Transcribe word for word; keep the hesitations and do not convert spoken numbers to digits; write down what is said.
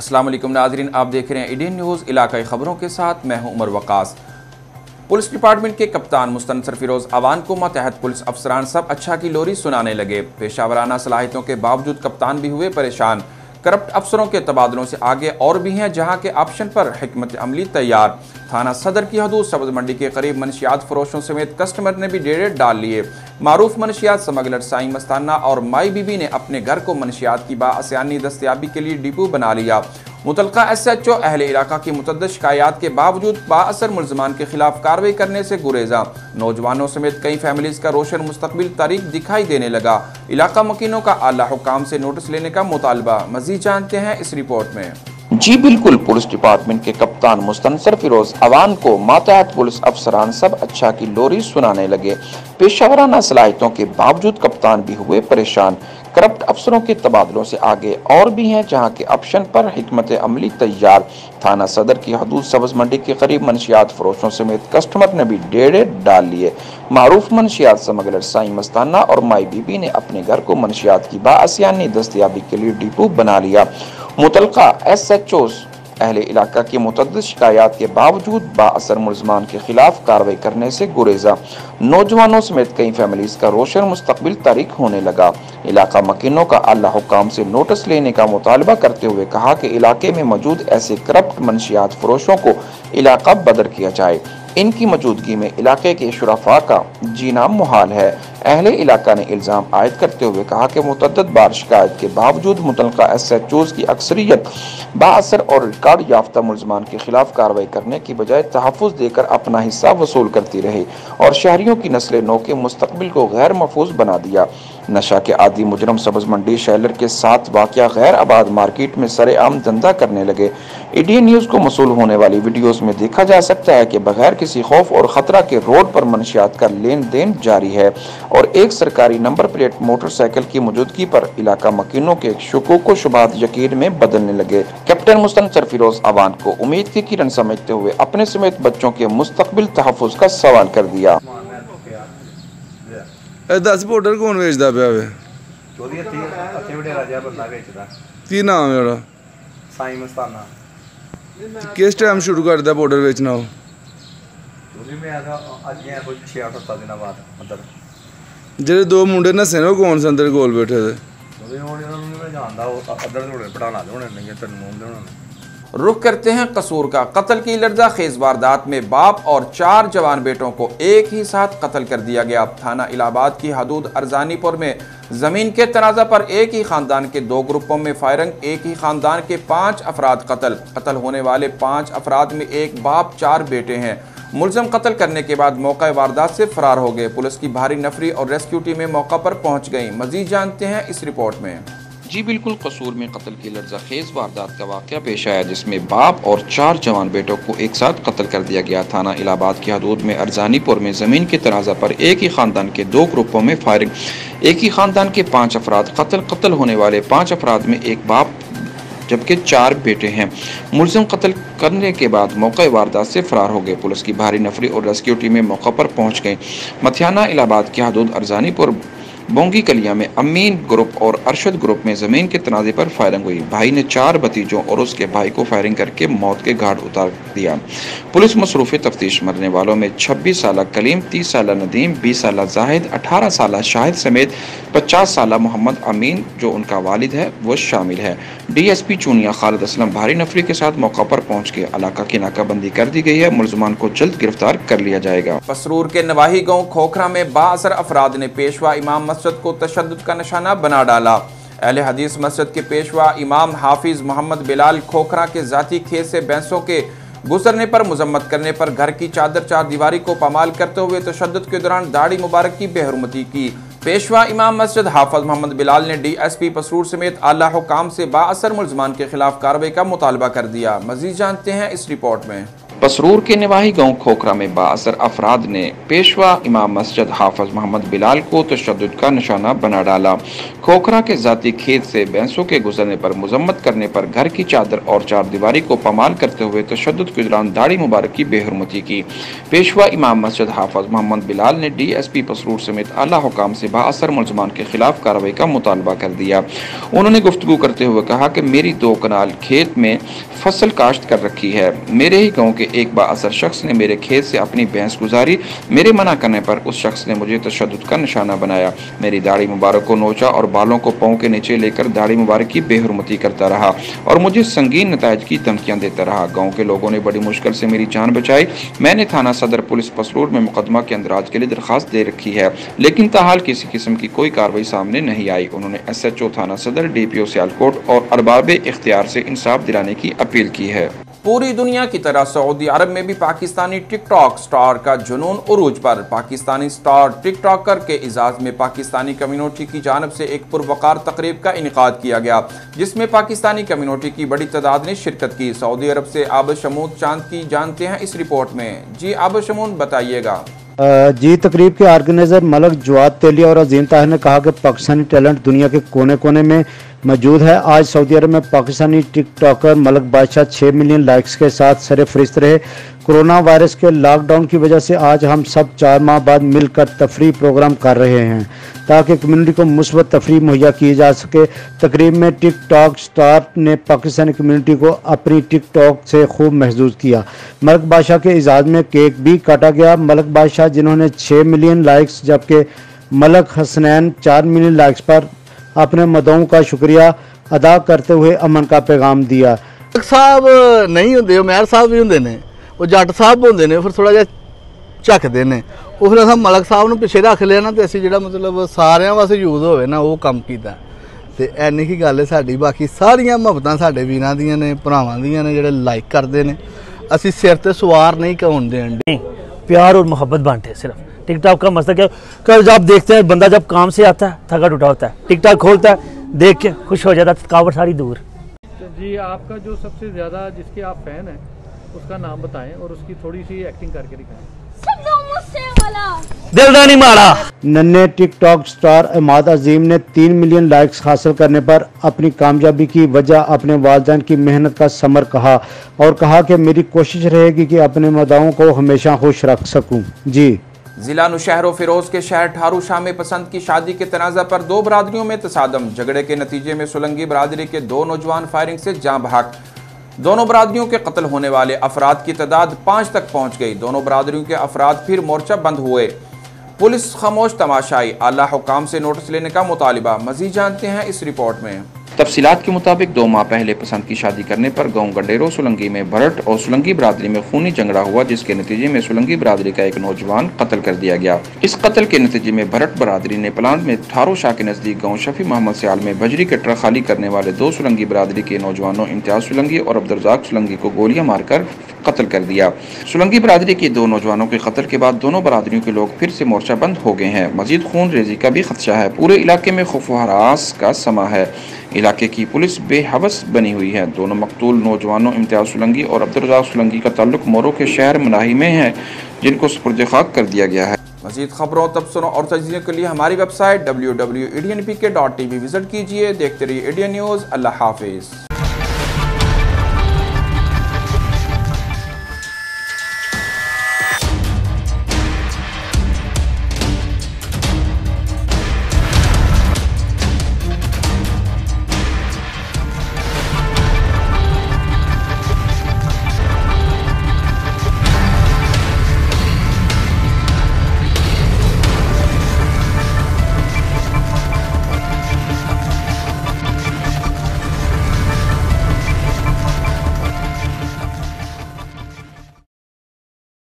अस्सलाम वालेकुम नाज़रीन, आप देख रहे हैं इंडियन न्यूज़ इलाकाई खबरों के साथ मैं हूं उमर वकास। पुलिस डिपार्टमेंट के कप्तान मुस्तनसर फिरोज अवान को मातहत पुलिस अफसरान सब अच्छा की लोरी सुनाने लगे। पेशावराना सलाहियतों के बावजूद कप्तान भी हुए परेशान। करप्ट अफसरों के तबादलों से आगे और भी हैं जहां के ऑप्शन पर हिकमत अमली तैयार। थाना सदर की हदूद सब्ज मंडी के करीब मनशियात फरोशों समेत कस्टमर ने भी डेरे डाल लिए। मारूफ मनशियात स्मगलर साई मस्ताना और माई बीबी ने अपने घर को मनशियात की बाआसानी दस्तयाबी के लिए डिपो बना लिया। मुतलका एस एच ओ अहले इलाका की मुतअद्दिद शिकायत के बावजूद बाअसर मुल्ज़मान के खिलाफ कार्रवाई करने से गुरेजा। नौजवानों समेत कई फैमिलीज का रोशन मुस्तकबिल तारीख दिखाई देने लगा। इलाका मकीनों का आला हुकाम से नोटिस लेने का मुतालबा। मज़ीद जानते हैं इस रिपोर्ट में। जी बिल्कुल, पुलिस डिपार्टमेंट के कप्तान मुस्तनसर फिरोज अवान को मातहत पुलिस अफसरान सब अच्छा की लोरी सुनाने लगे। पेशावराना सलाहियतों के बावजूद कप्तान भी हुए परेशान। करप्ट अफसरों के तबादलों से आगे और भी हैं जहां के ऑप्शन पर हिकमत अमली तैयार। थाना सदर की हदूद सब्ज मंडी के करीब मनशियात फरोशों समेत कस्टमर ने भी डेरे डाल लिए। मारूफ मनशियात स्मगलर साई मस्ताना और माई बीबी ने अपने घर को मनशियात की बाआसानी दस्तयाबी के लिए डिपो बना लिया। मुतलका एस एच ओ अहले इलाका की मुतअद्दिद शिकायत के बावजूद बाअसर मुल्ज़मान के खिलाफ कार्रवाई करने से गुरेजा। नौजवानों समेत कई फैमिलीज का रोशन मुस्तकबिल तारीख होने लगा। इलाका मकीनों का आला हुकाम से नोटिस लेने का मुतालबा करते हुए कहा कि इलाके में मौजूद ऐसे करप्ट मनशियात फरोशों को इलाका बदर किया जाए। इनकी मौजूदगी में इलाके के शुराफा का जीना मुहाल है। अहले इलाका ने इल्ज़ाम आयद करते हुए कहा कि मुतअद्दिद बार शिकायत के बावजूद मुतलका एस एच ओज़ की अक्सरियत बाअसर और रिकॉर्ड याफ्ता मुल्ज़मान के खिलाफ कार्रवाई करने की बजाय तहफ़्फ़ुज़ देकर अपना हिस्सा वसूल करती रही और शहरियों की नस्ल नौ के मुस्तकबिल को गैर महफूज बना दिया। नशा के आदि मुजरम सब्ज मंडी शैलर के साथ वाक़या गैर आबाद मार्केट में सरेआम धंधा करने लगे। इंडियन न्यूज़ को मसूल होने वाली वीडियोस में देखा जा सकता है कि बगैर किसी खौफ और ख़तरा के रोड पर मनशियात का लेन देन जारी है और एक सरकारी नंबर प्लेट मोटरसाइकिल की मौजूदगी पर इलाका मकीनों के शुकूक व शुबात यकीन में बदलने लगे। कैप्टन मुस्तनसर फिरोज अवान को उम्मीद की किरण समझते हुए अपने समेत बच्चों के मुस्तकबिल तहफ़्फ़ुज़ का सवाल कर दिया। दस पाउडर कौन बेचता पिया वे? की नाम है? साई मस्ताना। किस टाइम शुरू कर दिया पाउडर बेचना? हो जेडे दो मुंडे नसे ने कौन से अंदर कोल बैठे थे? रुख करते हैं कसूर का। कत्ल की लर्जा खेज वारदात में बाप और चार जवान बेटों को एक ही साथ कत्ल कर दिया गया। थाना इलाहाबाद की हदूद अरजानीपुर में जमीन के तनाज़ा पर एक ही खानदान के दो ग्रुपों में फायरिंग। एक ही खानदान के पांच अफराद कत्ल। कत्ल होने वाले पांच अफराद में एक बाप चार बेटे हैं। मुल्ज़िम कत्ल करने के बाद मौका वारदात से फरार हो गए। पुलिस की भारी नफरी और रेस्क्यू टीमें मौका पर पहुंच गई। मजीद जानते हैं इस रिपोर्ट में। जी बिल्कुल, कसूर में कत्ल की लर्जा खेज वारदात का वाक़या पेश आया जिसमें बाप और चार जवान बेटों को एक साथ कत्ल कर दिया गया। थाना इलाहाबाद की हदूद में अरजानीपुर में ज़मीन के तनाज़ा पर एक ही ख़ानदान के दो ग्रुपों में फायरिंग। एक ही ख़ानदान के पाँच अफराद कत्ल। कत्ल होने वाले पाँच अफराद में एक बाप जबकि चार बेटे हैं। मुल्ज़िम कत्ल करने के बाद मौका वारदात से फरार हो गए। पुलिस की भारी नफरी और रेस्क्यू टीमें मौका पर पहुँच गई। मथियाना इलाहाबाद की हदूद अरजानीपुर बोंगी कलिया में अमीन ग्रुप और अरशद ग्रुप में ज़मीन के तनाज़े पर फायरिंग हुई। भाई ने चार भतीजों और उसके भाई को फायरिंग करके मौत के घाट उतार दिया। पुलिस मसरूफ़ तफ्तीश मरने वालों में छब्बीस साल कलीम, तीस साल नदीम, बीस साल जाहिद, अठारह साल शाहिद समेत पचास साल मोहम्मद अमीन जो उनका वालिद है वो शामिल है। D S P Chunian Khalid Aslam भारी नफरी के साथ मौका पर पहुँच के इलाका की नाकाबंदी कर दी गई है। मुल्ज़मान को जल्द गिरफ्तार कर लिया जाएगा। पसरूर के नवाही गाँव खोखरा में बाअसर अफराद ने पेशवा इमाम मस्जिद को तशद्दुद का निशाना बना डाला। अहले हदीस मस्जिद के पेशवा इमाम हाफिज मोहम्मद बिलाल खोखरा के जाती खेत से भैंसों के गुजरने पर मजम्मत करने पर घर की चादर चार दीवारी को पामाल करते हुए तशद्दुद के दौरान दाढ़ी मुबारक की बेहरमती की। पेशवा इमाम मस्जिद हाफिज मोहम्मद बिलाल ने डी एस पी पसरूर समेत आला हुकाम से बाअसर मुल्ज़मान के खिलाफ कार्रवाई का मुतालबा कर दिया। मजीद जानते हैं इस रिपोर्ट में। पसरूर के निवाही गांव खोखरा में बाअसर अफराद ने पेशवा इमाम मस्जिद हाफिज मोहम्मद बिलाल को तशद्दुद का निशाना बना डाला। खोखरा के जाती खेत से भैंसों के गुजरने पर मजम्मत करने पर घर की चादर और चार दीवारी को पमाल करते हुए तशद्दुद के दौरान दाढ़ी मुबारक की बेहरमती की। पेशवा इमाम मस्जिद हाफिज मोहम्मद बिलाल ने डी एस पी पसरूर समेत आला हुकाम से बाअसर मुलजमान के खिलाफ कार्रवाई का मुतालबा कर दिया। उन्होंने गुफ्तगू करते हुए कहा कि मेरी दो कनाल खेत में फसल काश्त कर रखी है। मेरे ही गाँव के एक बाअसर शख्स ने मेरे खेत से अपनी भैंस गुजारी। मेरे मना करने पर उस शख्स ने मुझे तशद्दुद का निशाना बनाया, मेरी दाढ़ी मुबारक को नोचा और बालों को पाँव के नीचे लेकर दाढ़ी मुबारक की बेहरमती करता रहा और मुझे संगीन नतायज की धमकियां देता रहा। गाँव के लोगों ने बड़ी मुश्किल से मेरी जान बचाई। मैंने थाना सदर पुलिस पसरूर में मुकदमा के अंदराज के लिए दरखास्त दे रखी है, लेकिन ताहाल किसी किस्म की कोई कार्रवाई सामने नहीं आई। उन्होंने एस एच ओ थाना सदर, डी पी ओ सियालकोट और अरबाब इख्तियार से इंसाफ दिलाने की अपील की है। पूरी दुनिया की तरह सऊदी अरब में भी पाकिस्तानी टिकटॉक स्टार का जुनून उरूज पर। पाकिस्तानी स्टार टिकटॉकर के इजाज़ में पाकिस्तानी कम्युनिटी की जानब से एक पुरवकार तकरीब का इनेकाद किया गया, जिसमें पाकिस्तानी कम्युनिटी की बड़ी तादाद ने शिरकत की। सऊदी अरब से आब शमूद चांद की जानते हैं इस रिपोर्ट में। जी आब शमूद बताइएगा। जी, तकरीब के ऑर्गेनाइजर मलक जवाद तेलिया और अजीम ताहिर ने कहा कि पाकिस्तानी टैलेंट दुनिया के कोने कोने में मौजूद है। आज सऊदी अरब में पाकिस्तानी टिकटॉकर मलक बादशाह छः मिलियन लाइक्स के साथ सरफहरिस्त रहे। कोरोना वायरस के लॉकडाउन की वजह से आज हम सब चार माह बाद मिलकर तफरीह प्रोग्राम कर रहे हैं ताकि कम्युनिटी को मुस्बत तफरीह मुहैया की जा सके। तकरीब में टिकटॉक स्टार ने पाकिस्तानी कम्युनिटी को अपनी टिकटॉक से खूब महसूस किया। मलक बादशाह के इजाज़ में केक भी काटा गया। मलक बादशाह जिन्होंने छः मिलियन लाइक्स जबकि मलक हसनैन चार मिलियन लाइक्स पर अपने मदों का शुक्रिया अदा करते हुए अमन का पैगाम दिया। मलक साहब नहीं होंगे, उमैर साहब भी होंगे ने, वो जट साहब होंगे ने, फिर थोड़ा जिहा झकते हैं। वो फिर अस मलक साहब ने पिछे रख लिया ना, तो असं जो मतलब सारे वास्ते यूज होवे ना वो काम किया। तो इन्नी की गल है साड़ी। बाकी सारिया मुहब्बतां साडे वीरां दियां ने, भरावां दियां ने, जिहड़े लाइक करते हैं। असीं सिर ते सवार नहीं होण देण, प्यार और मोहब्बत बांटे। सिर्फ टिकटॉक का मसला क्या है, जब आप देखते हैं बंदा जब काम से आता है थका टूटा होता है, टिकटॉक खोलता है देख के खुश हो जाता है, थकावट सारी दूर। जी, आपका जो सबसे ज़्यादा जिसके आप फैन हैं उसका नाम बताएं और उसकी थोड़ी सी एक्टिंग करके दिखाएं। दिलदानी मारा। नन्हे टिकटॉक स्टार इमाद अजीम ने तीन मिलियन लाइक्स हासिल करने पर अपनी कामयाबी की वजह अपने वालिदैन की मेहनत का समर कहा और कहा कि मेरी कोशिश रहेगी कि अपने मदाओं को हमेशा खुश रख सकूं। जी, जिला नुशहर फिरोज के शहर ठारू शाह में पसंद की शादी के तनाज़ा पर दो बरादरियों में तसादम। झगड़े के नतीजे में सुलंगी बरादरी के दो नौजवान फायरिंग से जाँ बहक। दोनों बरादरियों के कत्ल होने वाले अफराद की तादाद पाँच तक पहुँच गई। दोनों बरादरियों के अफराद फिर मोर्चा बंद हुए। पुलिस खामोश तमाशाई, आला हुकाम से नोटिस लेने का मुतालिबा। मजीद जानते हैं इस रिपोर्ट में। तफसीलात के मुताबिक दो माह पहले पसंद की शादी करने पर गांव गंडेरो सुलंगी में भरट और सुलंगी बरादरी में खूनी झगड़ा हुआ, जिसके नतीजे में सुलंगी बरादरी का एक नौजवान कत्ल कर दिया गया। इस कत्ल के नतीजे में भरट बरादरी ने प्लांट में ठारो शाह के नजदीक गांव शफी मोहम्मद सियाल में बजरी के ट्रक खाली करने वाले दो सुलंगी बरादरी के नौजवानों इम्तियाज सुलंगी और अब्दुर्रज़ाक सुलंगी को गोलियां मारकर कत्ल कर दिया। सुलंगी बरादरी के दो नौजवानों के कत्ल के बाद दोनों बरादरियों के लोग फिर से मोर्चा बंद हो गए हैं। मजीद खून रेजी का भी खदशा है। पूरे इलाके में खौफ व हरास का समा है। इलाके की पुलिस बेहवस बनी हुई है। दोनों मकतूल नौजवानों इम्तियाज सुलंगी और अब्दुर्रज़ाक सुलंगी का ताल्लुक मोरो के शहर मनाही में है, जिनको सुपुर्द खाक कर दिया गया है। मजीद खबरों, तबसरों और तजज़ियों के लिए हमारी website W W W dot E D N P K dot T V visit कीजिए। देखते रहिए इंडियन न्यूज़। अल्लाह हाफिज़।